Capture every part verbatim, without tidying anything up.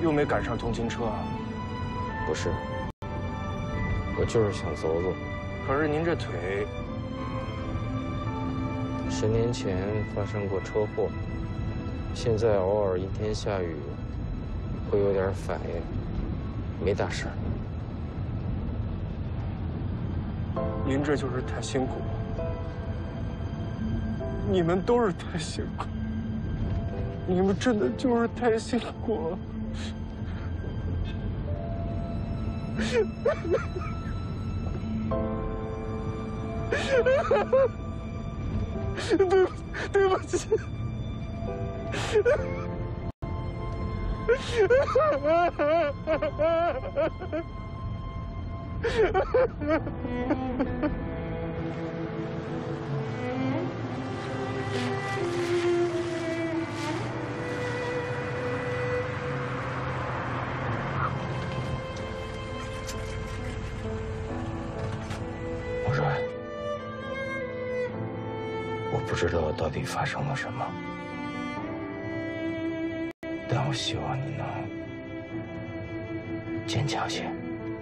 又没赶上通勤车啊？ 不是，我就是想走走。 可是您这腿…… 十年前发生过车祸，现在偶尔阴天下雨，会有点反应，没大事儿。 您这就是太辛苦了，你们都是太辛苦，你们真的就是太辛苦了。对不，对不起。 王帅，我不知道到底发生了什么，但我希望你能坚强些。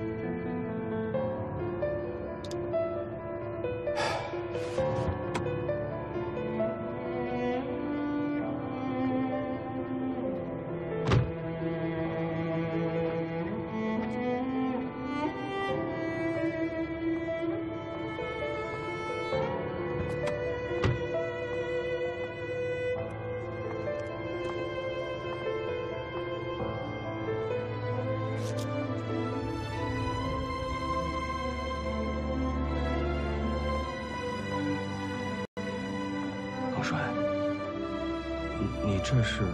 王帅，你你这是？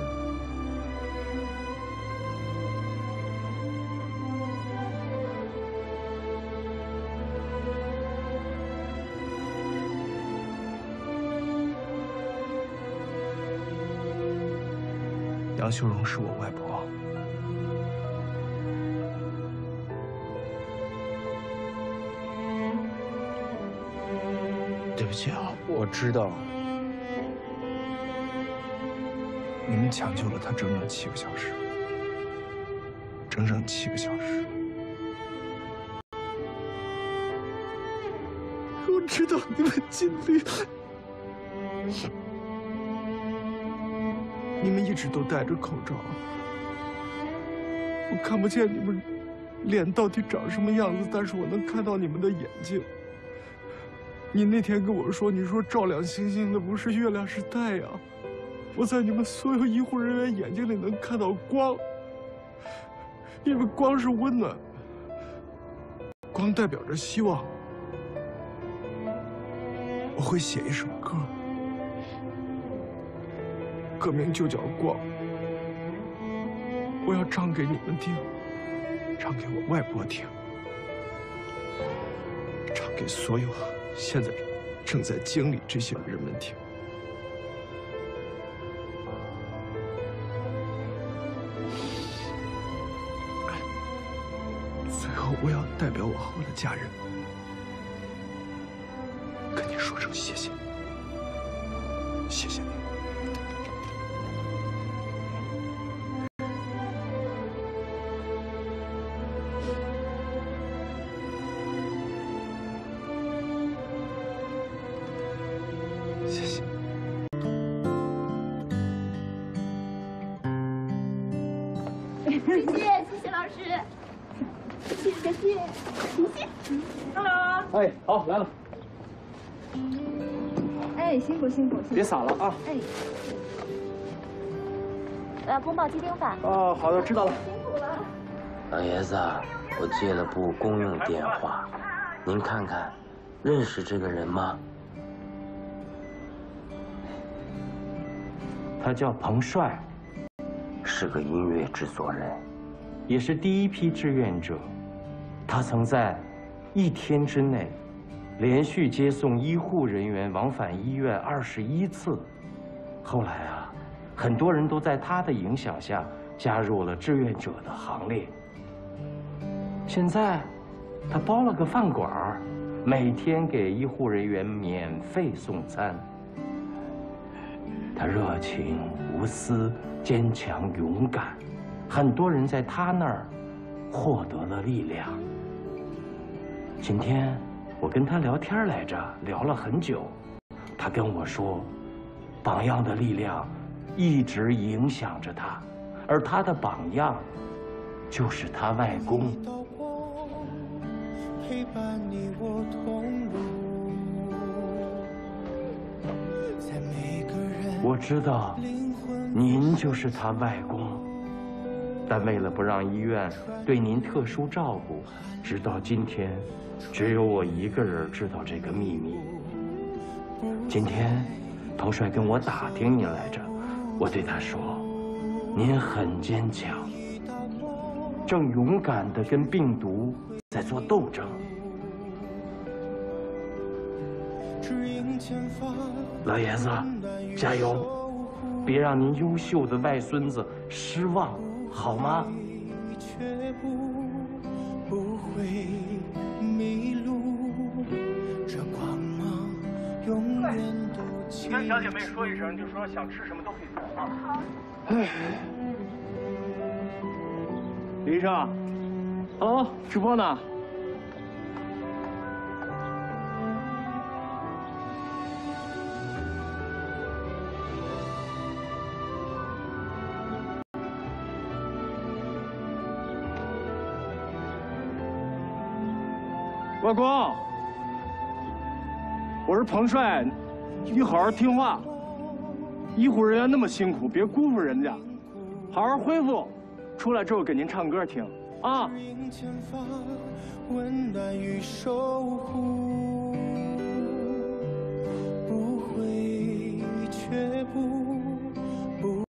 杨秀荣是我外婆。对不起啊， 我知道。 你们抢救了他整整七个小时，整整七个小时。我知道你们尽力了，你们一直都戴着口罩，我看不见你们脸到底长什么样子，但是我能看到你们的眼睛。你那天跟我说，你说照亮星星的不是月亮，是太阳。我在你们所有医护人员眼睛里能看到光，因为光是温暖，光代表着希望。我会写一首歌，歌名就叫《光》，我要唱给你们听，唱给我外婆听，唱给所有现在正在经历这些人们听。最后，我要代表我和我的家人，跟你说声谢谢，谢谢你。谢谢。 谢谢，谢谢老师。谢谢，谢谢。Hello。 哎，好，来了。 哎，辛苦辛苦， 别洒了啊。 哎。我要公报机钉法。 哦，好的，知道了。 辛苦了。 老爷子，我借了部公用电话，您看看，认识这个人吗？他叫彭帅，是个音乐制作人，也是第一批志愿者。他曾在一天之内连续接送医护人员往返医院二十一次。后来啊，很多人都在他的影响下加入了志愿者的行列。现在，他包了个饭馆，每天给医护人员免费送餐。他热情无私、坚强勇敢， 很多人在他那儿获得了力量。今天我跟他聊天来着，聊了很久，他跟我说，榜样的力量一直影响着他，而他的榜样就是他外公。 陪伴你我同路，在每个人我知道您就是他外公，但为了不让医院对您特殊照顾，直到今天，只有我一个人知道这个秘密。今天，彭帅跟我打听您来着，我对他说，您很坚强，正勇敢地跟病毒在做斗争。老爷子，加油！别让您优秀的外孙子失望，好吗？ 你跟小姐妹说一声，就说想吃什么都可以做啊。好。哎，李医生，哦，直播呢。外公，我是彭帅，你好好听话。医护人员那么辛苦，别辜负人家，好好恢复。出来之后给您唱歌听啊。温暖与守